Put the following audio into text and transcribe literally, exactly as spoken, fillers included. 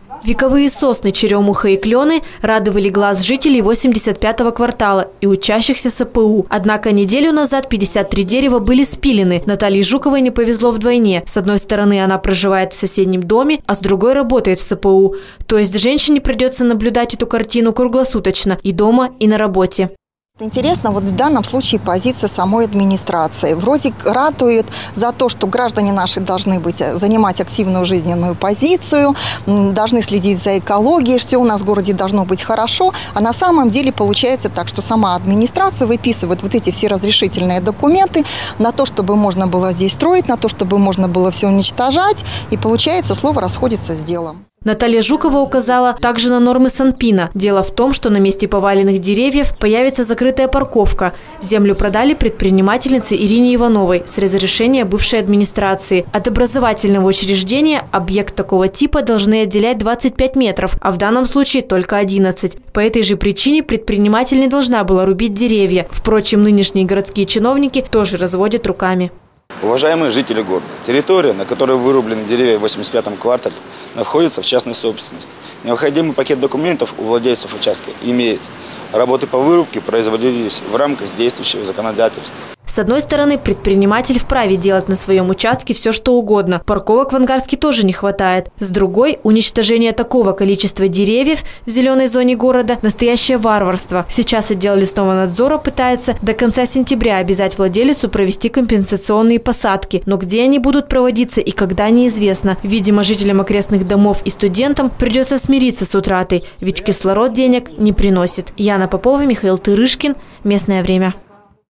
Вековые сосны, черемуха и клены радовали глаз жителей восемьдесят пятого квартала и учащихся эс пэ у. Однако неделю назад пятьдесят три дерева были спилены. Наталье Жуковой не повезло вдвойне. С одной стороны, она проживает в соседнем доме, а с другой работает в эс пэ у. То есть женщине придется наблюдать эту картину круглосуточно и дома, и на работе. Интересно, вот в данном случае позиция самой администрации. Вроде ратует за то, что граждане наши должны быть, занимать активную жизненную позицию, должны следить за экологией, все у нас в городе должно быть хорошо. А на самом деле получается так, что сама администрация выписывает вот эти все разрешительные документы на то, чтобы можно было здесь строить, на то, чтобы можно было все уничтожать. И получается, слово расходится с делом. Наталья Жукова указала также на нормы Санпина. Дело в том, что на месте поваленных деревьев появится закрытая парковка. Землю продали предпринимательнице Ирине Ивановой с разрешения бывшей администрации. От образовательного учреждения объект такого типа должны отделять двадцать пять метров, а в данном случае только одиннадцать. По этой же причине предприниматель не должна была рубить деревья. Впрочем, нынешние городские чиновники тоже разводят руками. Уважаемые жители города, территория, на которой вырублены деревья в восемьдесят пятом квартале, находится в частной собственности. Необходимый пакет документов у владельцев участка имеется. Работы по вырубке производились в рамках действующего законодательства. С одной стороны, предприниматель вправе делать на своем участке все, что угодно. Парковок в Ангарске тоже не хватает. С другой, уничтожение такого количества деревьев в зеленой зоне города – настоящее варварство. Сейчас отдел лесного надзора пытается до конца сентября обязать владелицу провести компенсационные посадки. Но где они будут проводиться и когда – неизвестно. Видимо, жителям окрестных домов и студентам придется смириться с утратой, ведь кислород денег не приносит. Яна Попова, Михаил Тырышкин. Местное время.